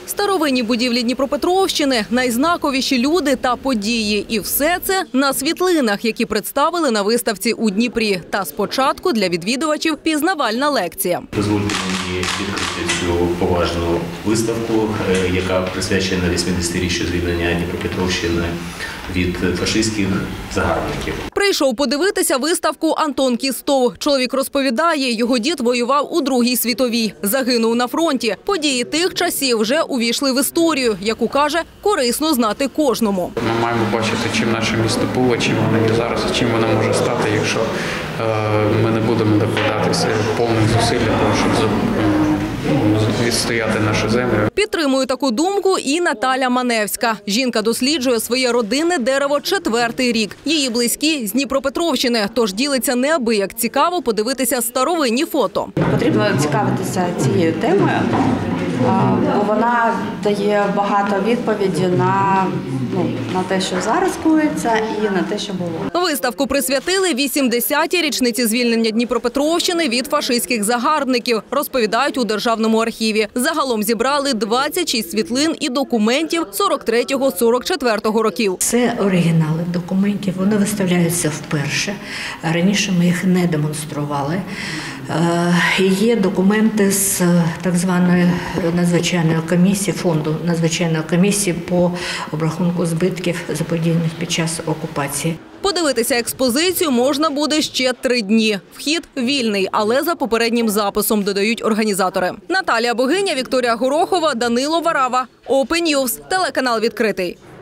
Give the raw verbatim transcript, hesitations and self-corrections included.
Старовинні будівлі Дніпропетровщини, найзнаковіші люди та події. І все це на світлинах, які представили на виставці у Дніпрі. Та спочатку для відвідувачів пізнавальна лекція. Дозвольте мені відкрити цю поважну виставку, яка присвячена вісімдесятиріччю звільнення Дніпропетровщини від фашистських загарбників. Прийшов подивитися виставку Антон Кістов. Чоловік розповідає, його дід воював у Другій світовій. Загинув на фронті. Події тих часів вже увійшли в історію, яку, каже, корисно знати кожному. Ми маємо бачити, чим наше місто було, чим воно є зараз, і чим воно може стати, якщо е, ми не будемо докладатися повних зусиль для того, щоб відстояти нашу землю. Підтримує таку думку і Наталя Маневська. Жінка досліджує своє родинне дерево четвертий рік. Її близькі з Дніпропетровщини, тож ділиться неабияк цікаво подивитися старовинні фото. Потрібно цікавитися цією темою, бо вона дає багато відповідей на, ну, на те, що зараз коїться, і на те, що було. Виставку присвятили вісімдесятій річниці звільнення Дніпропетровщини від фашистських загарбників, розповідають у Державному архіві. Загалом зібрали двадцять шість світлин і документів сорок третього - сорок четвертого років. Це оригінали документів, вони виставляються вперше. Раніше ми їх не демонстрували. Є документи з так званої надзвичайної комісії, фонду надзвичайної комісії по обрахунку збитків, заподіяних під час окупації. Подивитися експозицію можна буде ще три дні. Вхід вільний, але за попереднім записом, додають організатори. Наталія Богиня, Вікторія Горохова, Данило Варава. Open News. Телеканал відкритий.